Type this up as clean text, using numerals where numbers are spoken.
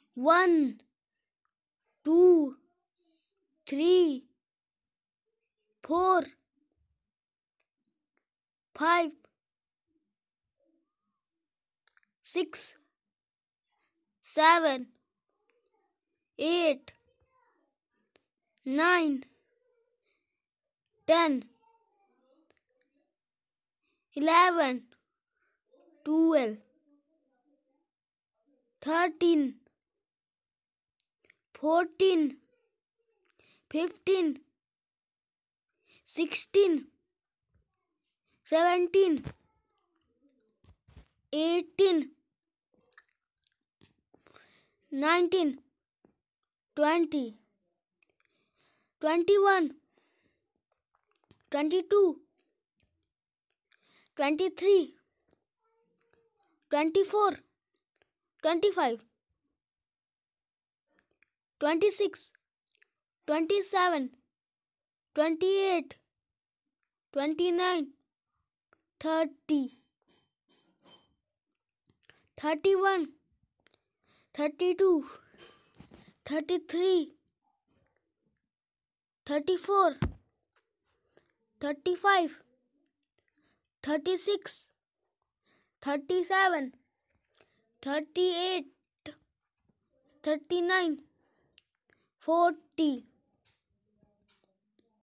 1, 2, 3, 4, 5, 6, 7, 8, 9, 10, 11, 12, 13, 14, 15, 16, 17, 18, 19, 20, 21, 22, 23, 24, 25, 26, 27, 28, 29, 30, 31, 32, 33, 34, 35, 36, 37, 38, 39, 40,